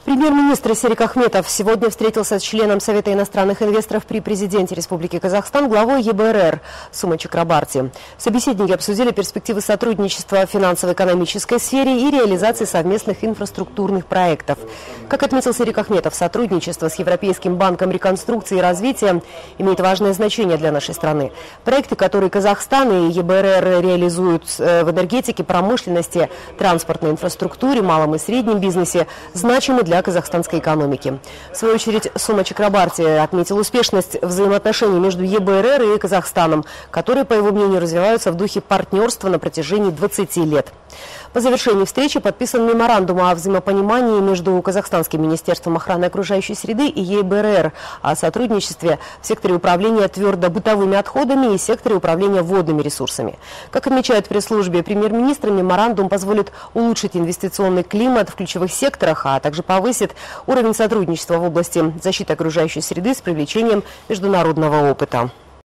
Премьер-министр Серик Ахметов сегодня встретился с членом Совета иностранных инвесторов при президенте Республики Казахстан, главой ЕБРР Сумой Чакрабарти. Собеседники обсудили перспективы сотрудничества в финансово-экономической сфере и реализации совместных инфраструктурных проектов. Как отметил Серик Ахметов, сотрудничество с Европейским банком реконструкции и развития имеет важное значение для нашей страны. Проекты, которые Казахстан и ЕБРР реализуют в энергетике, промышленности, транспортной инфраструктуре, малом и среднем бизнесе, значимы для казахстанской экономики. В свою очередь, Сума Чакрабарти отметил успешность взаимоотношений между ЕБРР и Казахстаном, которые, по его мнению, развиваются в духе партнерства на протяжении 20 лет. По завершении встречи подписан меморандум о взаимопонимании между Казахстанским министерством охраны окружающей среды и ЕБРР о сотрудничестве в секторе управления твердобытовыми отходами и секторе управления водными ресурсами. Как отмечают в пресс-службе премьер-министра, меморандум позволит улучшить инвестиционный климат в ключевых секторах, а также повысит уровень сотрудничества в области защиты окружающей среды с привлечением международного опыта.